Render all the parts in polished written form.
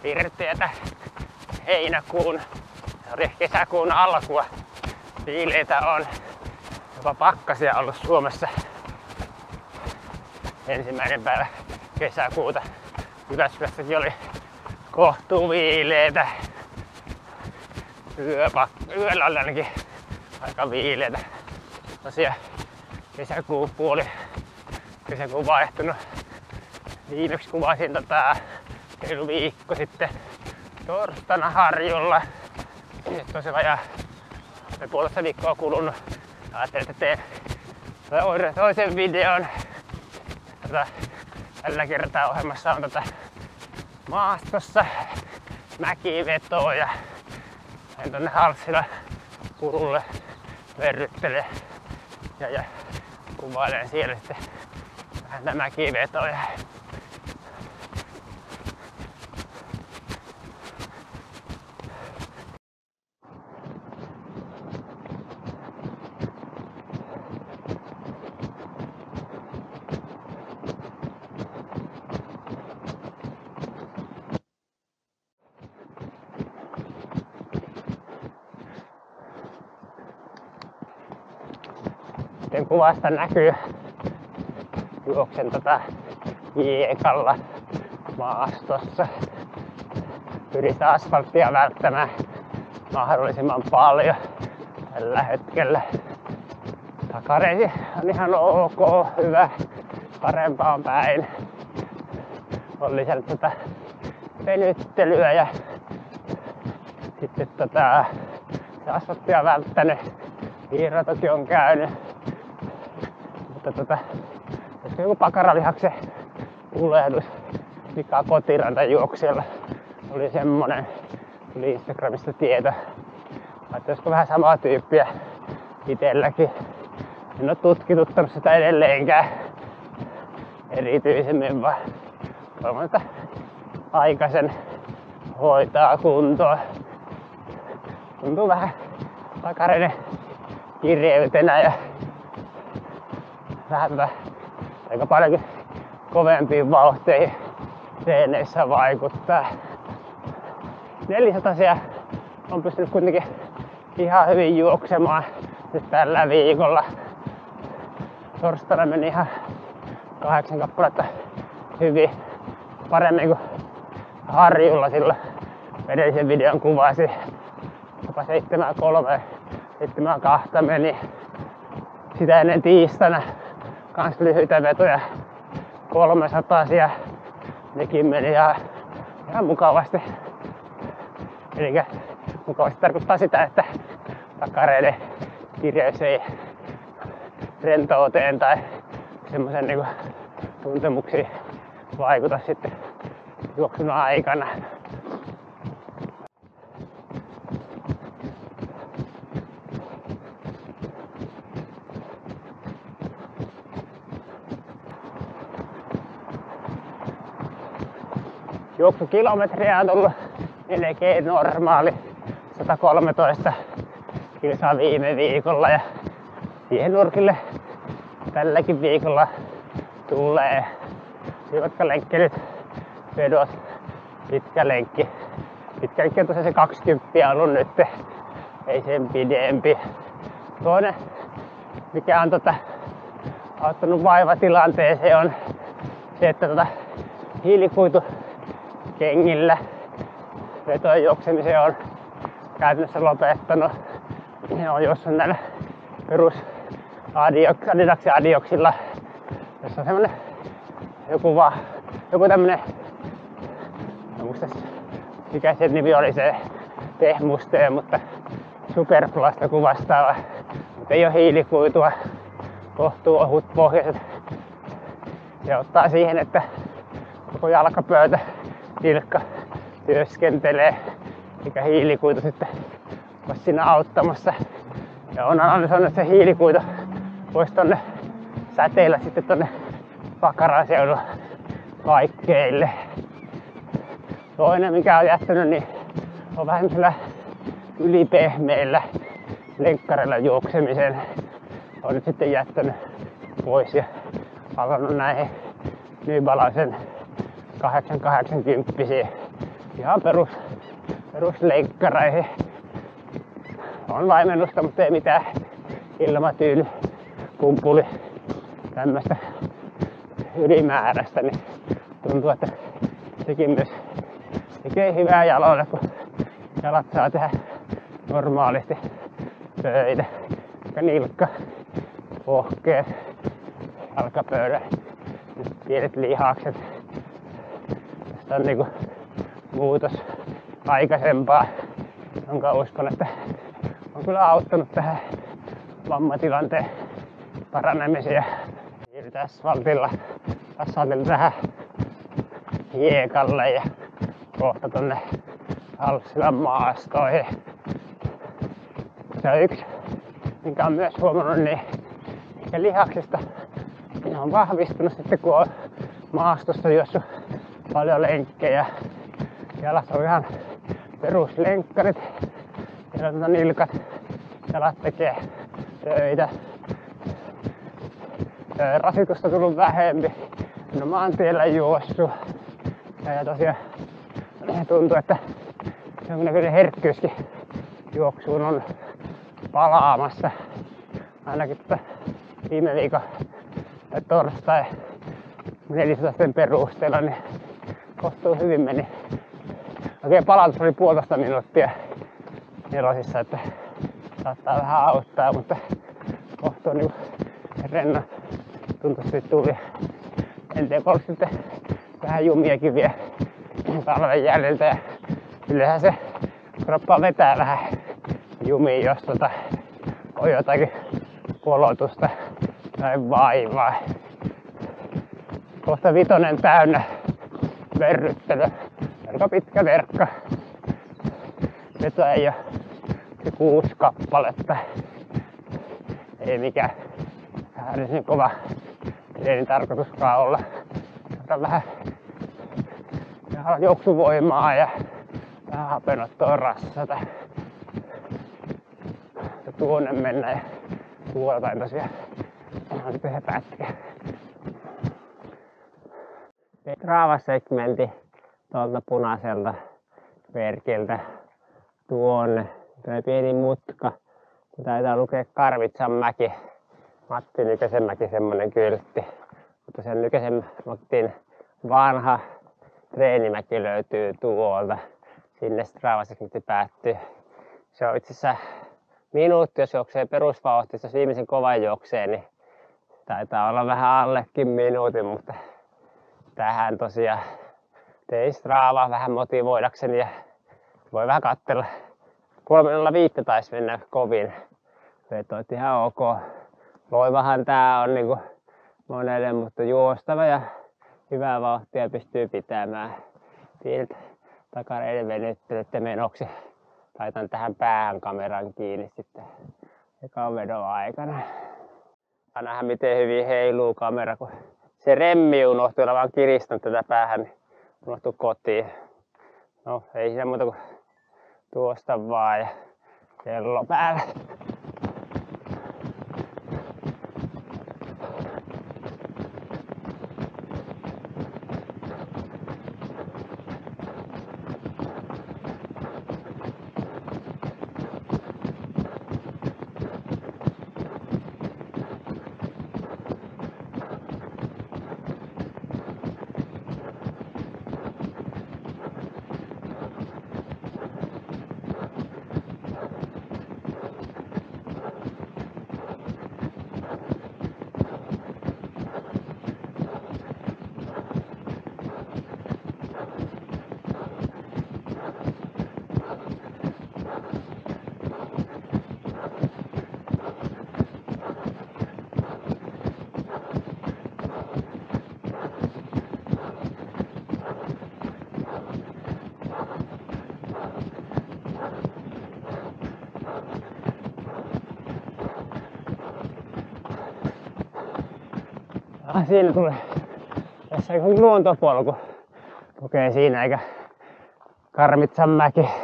pirteätä heinäkuun, kesäkuun alkua. Viileitä on, jopa pakkasia ollut Suomessa. Ensimmäinen päivä kesäkuuta. Jyväskylässäkin oli kohtuuviileitä. Yöllä oli ainakin aika viileitä. Tosiaan kesäkuun vaihtunut. Viimeksi kuvasin reilu viikko sitten torstaina Harjulla. Nyt on se vajaa puolesta viikkoa kulunut. Ajattelin, että teen toisen videon. Tällä kertaa ohjelmassa on maastossa mäkivetoa ja en tonne Halssilla purulle verryttele ja kuvailen siellä sitten vähän mäkivetoja. Sitten kuvasta näkyy juoksen kiekalla maastossa. Pyritään asfalttia välttämään mahdollisimman paljon tällä hetkellä. Takareisi on ihan ok, hyvä, parempaan päin. On lisännyt venyttelyä ja sitten se asfalttia välttänyt. Hiira toki on käynyt, mutta olisiko joku pakaralihaksen tulehdus, mikä kotirantajuoksijalla oli semmonen, tuli Instagramista tieto, että olisiko vähän samaa tyyppiä itselläkin. En ole tutkituttanut sitä edelleenkään erityisemmin, vaan toivon, että aikaisen hoitaa kuntoon. Tuntuu vähän takareiden kireytenä ja vähän aika paljonkin kovempiin vauhteihin treeneissä vaikuttaa. 400 on pystynyt kuitenkin ihan hyvin juoksemaan nyt tällä viikolla. Torstaina meni ihan 8 kappaletta hyvin, paremmin kuin Harjulla silloin edellisen videon kuvasi. Jopa 7.3, 7.2 meni. Sitä ennen tiistaina kans lyhyitä vetoja 300-sia. Nekin meni ihan mukavasti. Elikkä mukavasti tarkoittaa sitä, että takareiden kireys ei rentouteen tai semmosen niinku tuntemuksiin vaikuta sitten juoksun aikana. Juoksukilometriä on tullut melkein normaali 113 kilsaa viime viikolla ja siihen nurkille tälläkin viikolla tulee syvätkälenkkelyt, vedot, pitkä lenkki. Pitkä lenkki on tosiaan se 20 ollut nyt, ei sen pidempi. Toinen mikä on auttanut vaivatilanteeseen on se, että hiilikuitu kengillä vetojen juoksemisen on käytännössä lopettanut. Ne on juossut näillä perus Adidaksen Adioksilla, jossa on semmonen joku tämmönen, en muista mikä se nimi oli, se pehmusteen, mutta Superplasta kuvastaava, mutta ei oo hiilikuitua, kohtuu ohut pohjaiset. Se ottaa siihen, että koko jalkapöytä nilkka työskentelee, eikä hiilikuitu sitten ole siinä auttamassa. Ja on analysoinut, että se hiilikuitu voisi tonne säteillä sitten tonne Pakaraseudulla kaikkeille. Toinen mikä on jättänyt, niin on vähän sillä ylipehmeillä lenkkareilla juoksemisen. On nyt sitten jättänyt pois ja palannut näihin New Balancen 880 ihan peruslenkkareihin. On vaimennusta, mutta ei mitään ilmatyyny, pumpuli, tämmöstä ylimääräistä, niin tuntuu, että sekin myös tekee hyvää jaloille, kun jalat saa tehdä normaalisti töitä. Nilkka, pohkeet, jalkapöydä, pienet lihakset. Tästä on niinku muutos aikaisempaa, jonka uskon, että on kyllä auttanut tähän vammatilanteen paranemiseen. Siirrytään asfaltilla tähän hiekalle ja kohta tonne Halssilan maastoihin. Se on yksi, minkä on myös huomannut, niin ehkä lihaksista ne on vahvistunut sitten, kun on maastossa juossut paljon lenkkejä. Jalat on ihan peruslenkkarit, siellä nilkat, jalat tekee töitä. Rasitusta on tullut vähempi, no maantiellä juossut. Ja tosiaan tuntuu, että jonkinnäköinen herkkyyskin juoksuun on palaamassa. Ainakin viime viikon tai torstai 14 perusteella niin kohtuu hyvin meni. Oikein palautus oli 1,5 minuuttia nelosissa, että saattaa vähän auttaa, mutta kohtuu niinku renno tuntusti tuli. En tiedä, onko sitten vähän jumiakin vielä talven jäljiltä ja kyllähän se kroppa vetää vähän jumiin, jos on jotakin kolotusta tai vaivaa. Kohta 5 täynnä verryttely. Aika pitkä verkka. Veto ei ole 6 kappaletta. Ei mikään äärimmäisen kova treeni tarkoituskaan olla. Saada vähän juoksuvoimaa ja vähän hapenottoa rassata. Tuonne mennä ja tuoltain tosiaan tehdä pätkä. Strava-segmentti tuolta punaiselta merkiltä tuonne. Tulee pieni mutka, kun taitaa lukea Karvitsanmäki. Matti Nykäsenmäki semmonen kyltti. Mutta sen Nykäsenmäkin vanha treenimäki löytyy tuolta. Sinne Strava-segmentti päättyy. Se on itse asiassa minuutti, jos juoksee perusvauhtissa, jos viimeisen kovan juoksee, niin taitaa olla vähän allekin minuutin, mutta tähän tosiaan tein Stravaa vähän motivoidakseni ja voi vähän katsella. 3.05 taisi mennä kovin. Vetoit ihan ok. Loivahan tää on niinku monelle, mutta juostava ja hyvää vauhtia pystyy pitämään. Pienet takareiden venyttelyt menoksi. Laitan tähän päähän kameran kiinni sitten ekan vedon aikana. Saa nähdä miten hyvin heiluu kamera, kun se remmi unohtui, olla vaan kiristänyt tätä päähän, niin unohtui kotiin. No ei siinä muuta kuin tuosta vaan ja kello päällä. Siinä tulee tässä on luontopolku. Okei, siinä eikä Karmitsanmäki.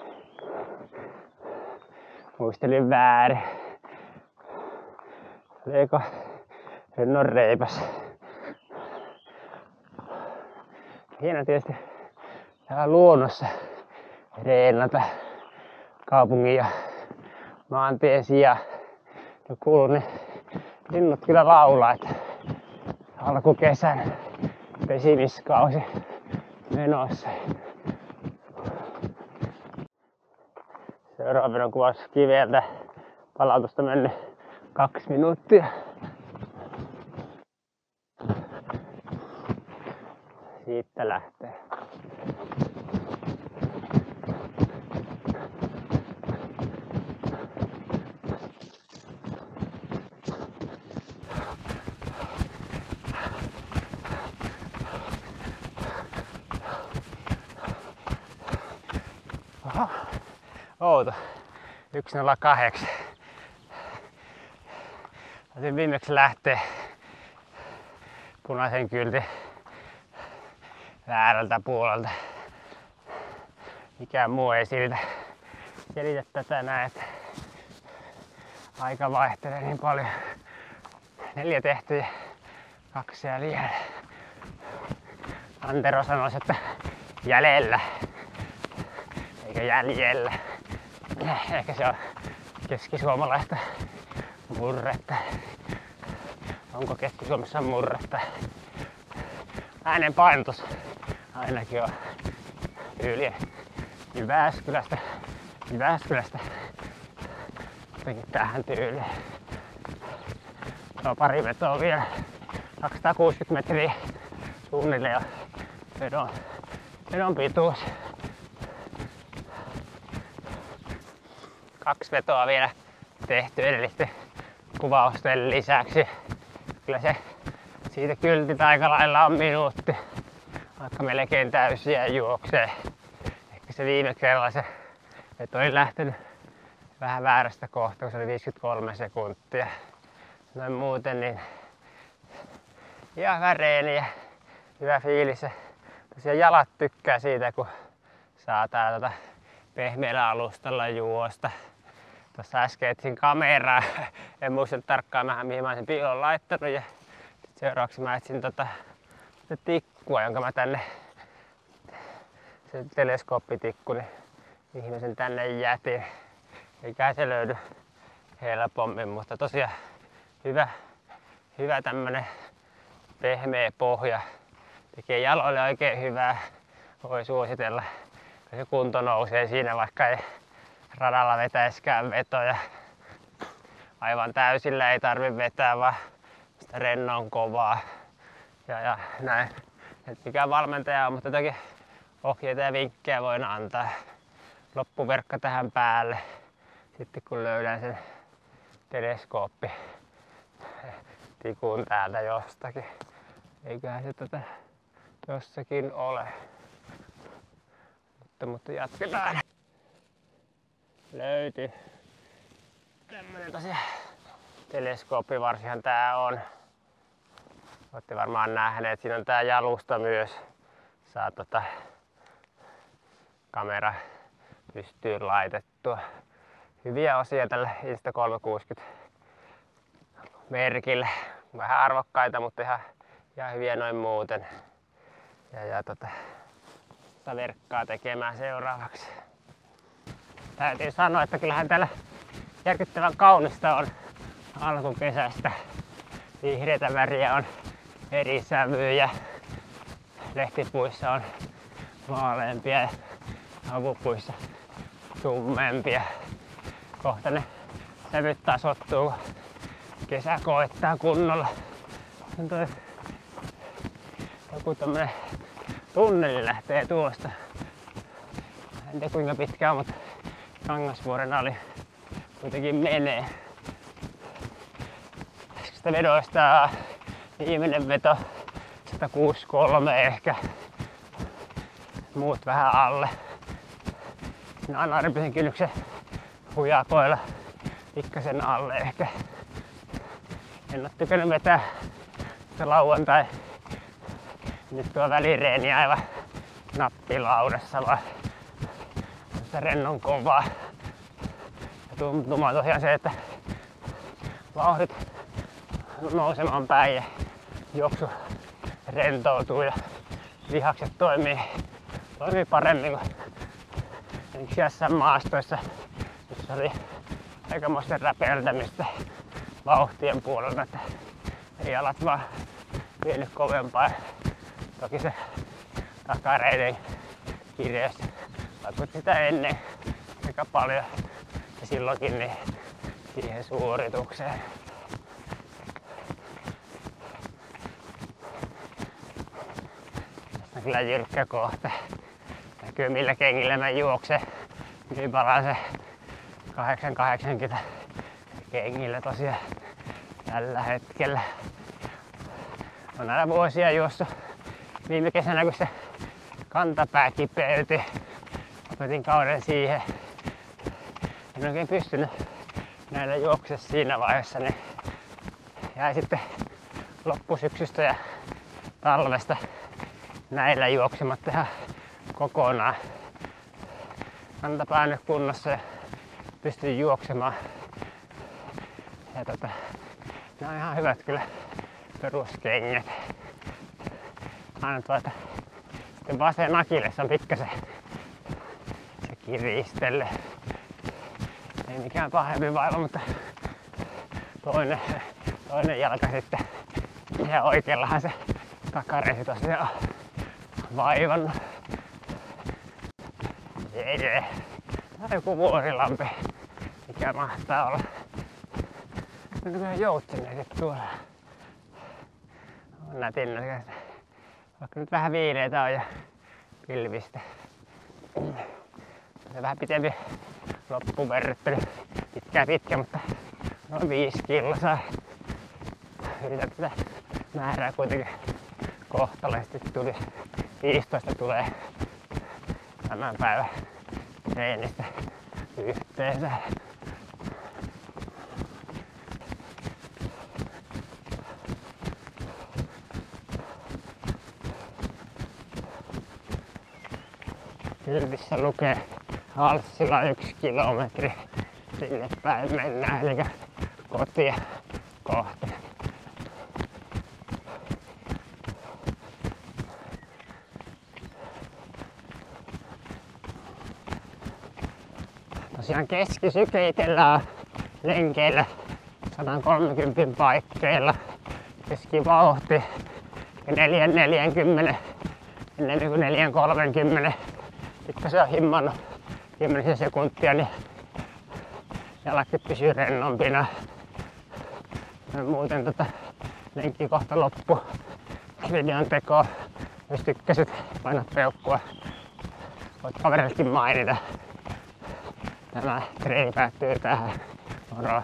Muistelin väärin. Oliko Hennon reipäs. Hieno tietysti luonnossa reenata kaupungin ja maantien sijaan. Ja kuuluu ne linnut kyllä laulaa, että alkukesän pesimiskausi menossa. Seuraavana on kuvaus kiveltä. Palautusta mennyt 2 minuuttia. Siitä lähtee. Oho, outo. 1.08. Taisin viimeksi lähtee punaisen kyltin väärältä puolelta. Mikään muu ei selitä tätä näin, että aika vaihtelee niin paljon. 4 tehtyä, 2 jäljellä. Antero sanoisi, että jäljellä, eikä jäljellä. Ehkä se on keskisuomalaista murretta. Onko Keski-Suomessa murretta? Äänen painotus ainakin on tyyliä Jyväskylästä jotenkin tähän tyyliin. Se on pari vetoa vielä. 260 metriä suunnilleen ja vedon pituus. 2 vetoa vielä tehty edellisten kuvausten lisäksi. Kyllä se siitä kyltit aika lailla on minuutti, vaikka melkein täysiä juoksee. Ehkä se viime kerralla se veto oli lähtenyt vähän väärästä kohtaa, kun se oli 53 sekuntia. Noin muuten niin ihan hyvä reeni ja hyvä fiilis. Tosiaan jalat tykkää siitä, kun saa täällä pehmeällä alustalla juosta. Tuossa äsken etsin kameraa, en muista tarkkaan mihin mä sen piilon laittanut. Ja seuraavaksi mä etsin tikkua, jonka mä tänne, se teleskooppitikku, niin mihin mä sen tänne jätin. Eikä se löydy helpommin, mutta tosiaan hyvä tämmönen pehmeä pohja. Tekee jaloille oikein hyvää, voi suositella. Se kunto nousee siinä, vaikka ei radalla vetäiskään vetoja. Aivan täysillä ei tarvi vetää, vaan sitä rennon kovaa. Ja näin. Et mikä valmentaja on, mutta jotakin ohjeita ja vinkkejä voin antaa. Loppuverkka tähän päälle. Sitten kun löydän sen teleskooppitikun täältä jostakin. Eiköhän se jossakin ole. Mutta jatketaan. Löytyi. Tämmönen tosiaan teleskooppivarsihan tää on. Olette varmaan nähneet, siinä on tää jalusta myös. Saa kamera pystyyn laitettua. Hyviä osia tälle Insta360 merkille. Vähän arvokkaita, mutta ihan hyviä noin muuten. Tätä verkkaa tekemään seuraavaksi. Täytyy sanoa, että kyllähän täällä järkyttävän kaunista on alkukesästä. Vihreitä väriä on eri sävyjä. Lehtipuissa on vaaleampia ja avupuissa tummempia. Kohta ne sävyt tasoittuu, kun kesä koittaa kunnolla. Joku tämmönen tunneli lähtee tuosta. En tiedä kuinka pitkään, mutta Kangasvuoren ali kuitenkin menee. Tästä vedoista viimeinen veto 163 ehkä. Muut vähän alle. Siinä Anarpisen kynnyksen hujakoilla pikkasen alle ehkä. En oo tykännyt vetää lauantai. Nyt tuo välireeni aivan nappilaudassa vaan rennon kovaa. Ja tuntuma tosiaan se, että vauhdit nousemaan päin ja juoksu rentoutuu ja lihakset toimii toimii paremmin kuin esimerkiksi jossain maastoissa, missä oli aikamoista räpeltämistä vauhtien puolella, että jalat vaan vienyt kovempaa. Toki se takareiden kireys vaikutti sitä ennen aika paljon ja silloinkin niin siihen suoritukseen. Tässä on kyllä jyrkkä kohta. Näkyy millä kengillä mä juoksen. Niin palaa se 880 kengillä tosiaan tällä hetkellä. On aina vuosia juossut. Viime kesänä kun se kantapää kipeytyi, opetin kauden siihen. En oikein pystynyt näillä juoksemaan siinä vaiheessa, niin jäi sitten loppusyksystä ja talvesta näillä juoksematta ihan kokonaan. Kantapää nyt kunnossa ja pystyn juoksemaan. Ja nämä on ihan hyvät kyllä peruskengät. Aina sitten vasen akilles on pikkasen se kiristelle. Ei mikään pahempi vaiva, mutta toinen jalka sitten. Ja oikeallahan se takareisi tosiaan on vaivannut. Jee. Tää on joku vuorilampi. Mikä mahtaa olla? On kyllä joutseneet tuolla. On nätin näköistä. Vaikka nyt vähän viileitä on ja pilvistä. Se vähän pitempi loppuverryttely. Pitkä, mutta noin 5 kilsaa. Yritän tätä määrää kuitenkin kohtalaisesti tuli. 15 tulee tämän päivän treenistä yhteensä. Kilpissä lukee Halssila 1 kilometri. Sinne päin mennään, eli kotia kohti. Tosiaan keskisyke itellä on lenkeillä 130 paikkeilla. Keskivauhti 4.40 ennen kuin 4.30. Sitten se on himmannut 10 sekuntia, niin jalakki pysyy rennompina. Muuten lenkki kohta loppu. Videon teko. Jos tykkäsit, paina peukkua. Voit kaverillekin mainita. Tämä treeni päättyy tähän. Moro!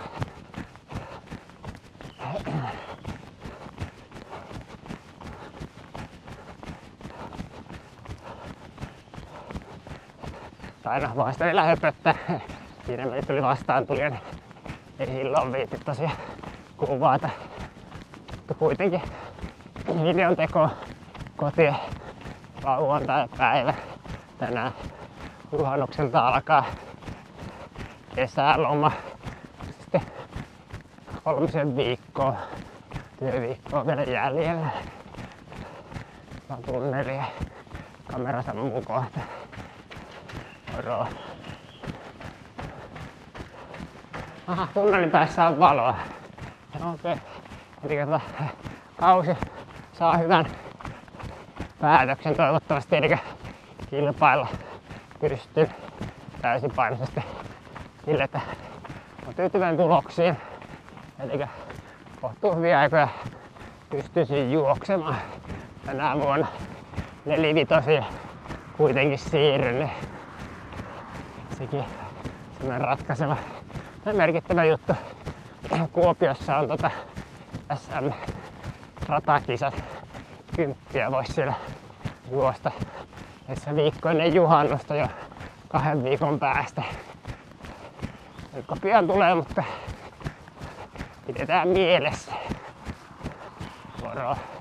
Aina vasta vielä höpöttää. Siinä meitä tuli vastaan tulija, niin ei silloin viitti tosiaan kuvata. Mutta kuitenkin videon teko kotiin lauantai-päivä. Tänään juhannukselta alkaa kesäloma. Sitten 3 viikkoa, työviikkoa vielä jäljellä. On tunneli ja kamera sammuu kohta. Moro. Aha, tunnelin päässä on valoa. Okei. Eli kausi saa hyvän päätöksen toivottavasti, eli kilpailla pystyn täysipainoisesti sille, että on tyytyväinen tuloksiin. Eli kohtuu hyviä aikoja pystyisin juoksemaan. Tänä vuonna 4-5 kuitenkin siirryn, niin sekin on ratkaiseva ja merkittävä juttu. Kuopiossa on SM-ratakisat. 10 voisi siellä juosta. Tässä viikko ennen juhannusta jo 2 viikon päästä. Viikko pian tulee, mutta pidetään mielessä. Moro!